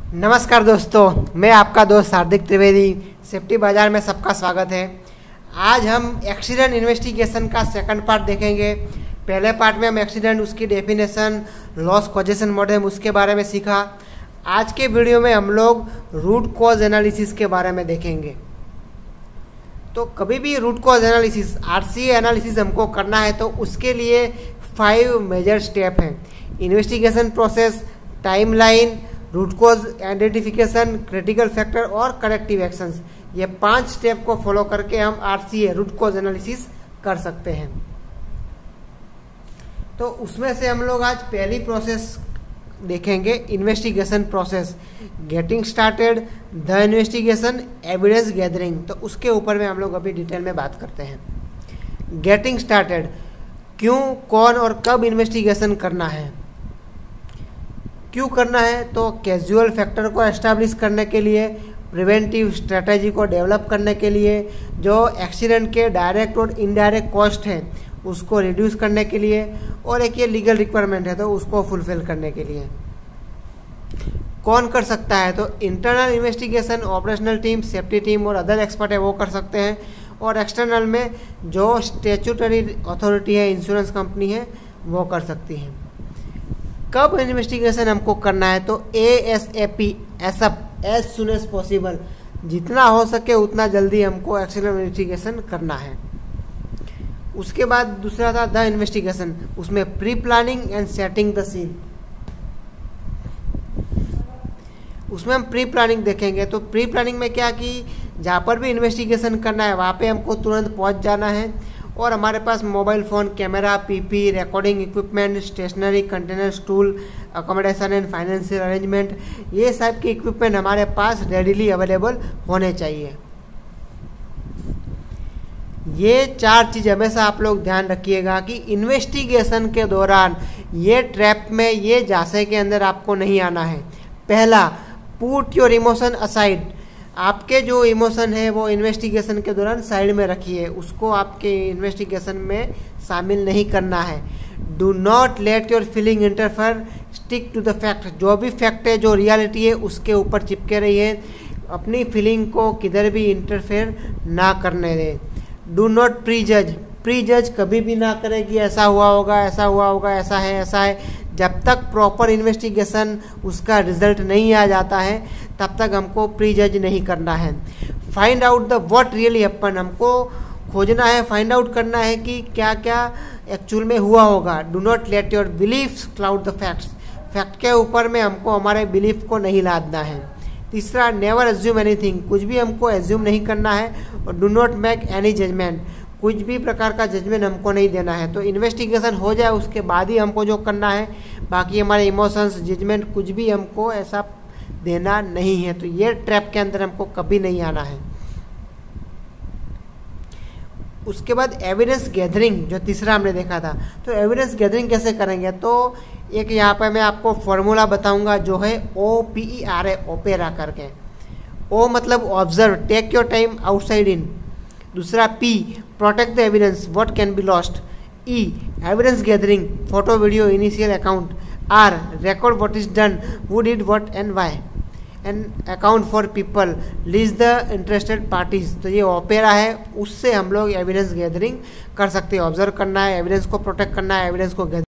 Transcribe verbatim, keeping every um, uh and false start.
नमस्कार दोस्तों, मैं आपका दोस्त हार्दिक त्रिवेदी। सेफ्टी बाजार में सबका स्वागत है। आज हम एक्सीडेंट इन्वेस्टिगेशन का सेकंड पार्ट देखेंगे। पहले पार्ट में हम एक्सीडेंट, उसकी डेफिनेशन, लॉस कॉजेशन मॉडल, उसके बारे में सीखा। आज के वीडियो में हम लोग रूट कॉज एनालिसिस के बारे में देखेंगे। तो कभी भी root cause analysis, RCA analysis हमको करना है तो उसके लिए फाइव मेजर स्टेप हैं: investigation process, timeline, root cause identification, critical factor और करेक्टिव एक्शंस। ये पांच स्टेप को फॉलो करके हम आरसीए, रूट कॉज एनालिसिस कर सकते हैं। तो उसमें से हम लोग आज पहली प्रोसेस देखेंगे, investigation process. Getting started, the investigation, evidence gathering. तो उसके ऊपर में हम लोग अभी डिटेल में बात करते हैं। गेटिंग स्टार्टेड, क्यों, कौन और कब इन्वेस्टिगेशन करना है। क्यों करना है तो कैजुअल फैक्टर को एस्टैब्लिश करने के लिए, प्रिवेंटिव स्ट्रेटजी को डेवलप करने के लिए, जो एक्सीडेंट के डायरेक्ट और इनडायरेक्ट कॉस्ट है उसको रिड्यूस करने के लिए, और एक ये लीगल रिक्वायरमेंट है तो उसको फुलफिल करने के लिए। कौन कर सकता है तो internal investigation, operational team, safety team और अदर एक्सपर्ट है वो कर सकते हैं। और एक्सटर्नल में जो स्टेचुटरी अथॉरिटी है, इंश्योरेंस कंपनी है, वो कर सकती है। कब इन्वेस्टिगेशन हमको करना है तो A S A P, ASAP, as soon as possible, जितना हो सके उतना जल्दी हमको एक्सीडेंट इन्वेस्टिगेशन करना है। उसके बाद दूसरा था द इन्वेस्टिगेशन, उसमें pre planning and setting the scene. उसमें हम प्री प्लानिंग देखेंगे। तो प्री प्लानिंग में क्या कि जहाँ पर भी इन्वेस्टिगेशन करना है वहाँ पे हमको तुरंत पहुँच जाना है, और हमारे पास mobile phone, camera, PP, recording equipment, stationery, containers, tool, accommodation and financial arrangement, ये सब के इक्विपमेंट हमारे पास रेडिली अवेलेबल होने चाहिए। ये चार चीज़ हमेशा आप लोग ध्यान रखिएगा कि इन्वेस्टिगेशन के दौरान ये ट्रैप में, ये जासे के अंदर आपको नहीं आना है। पहला, पुट योर इमोशन असाइड। आपके जो इमोशन है वो इन्वेस्टिगेशन के दौरान साइड में रखिए, उसको आपके इन्वेस्टिगेशन में शामिल नहीं करना है। Do not let your feeling interfere, stick to the fact. जो भी फैक्ट है, जो रियलिटी है, उसके ऊपर चिपके रहिए, अपनी फीलिंग को किधर भी इंटरफेयर ना करने दें। Do not prejudge, prejudge कभी भी ना करें कि ऐसा हुआ होगा, ऐसा हुआ होगा, ऐसा है, ऐसा है। जब तक प्रॉपर इन्वेस्टिगेशन उसका रिजल्ट नहीं आ जाता है तब तक हमको प्री जज नहीं करना है। Find out the what really happen, हमको खोजना है, फाइंड आउट करना है कि क्या क्या एक्चुअल में हुआ होगा। Do not let your beliefs cloud the facts, fact के ऊपर में हमको हमारे बिलीफ को नहीं लादना है। तीसरा, नेवर एज्यूम एनीथिंग, कुछ भी हमको एज्यूम नहीं करना है। और do not make any judgement, कुछ भी प्रकार का जजमेंट हमको नहीं देना है। तो इन्वेस्टिगेशन हो जाए उसके बाद ही हमको जो करना है, बाकी हमारे इमोशंस, जजमेंट कुछ भी हमको ऐसा देना नहीं है। तो ये ट्रैप के अंदर हमको कभी नहीं आना है। उसके बाद एविडेंस गैदरिंग, जो तीसरा हमने देखा था। तो एविडेंस गैदरिंग कैसे करेंगे तो एक यहाँ पर मैं आपको फॉर्मूला बताऊंगा जो है O P E R A, OPERA करके। ओ मतलब observe, take your time outside in. दूसरा P, protect the evidence, what can be lost. E, evidence gathering, photo, video, initial account. R, record what is done, who did what and why. And account for people, list the interested parties. तो ये opera है, उससे हम लोग evidence gathering कर सकते हैं। Observe करना है, एविडेंस को प्रोटेक्ट करना है, एविडेंस को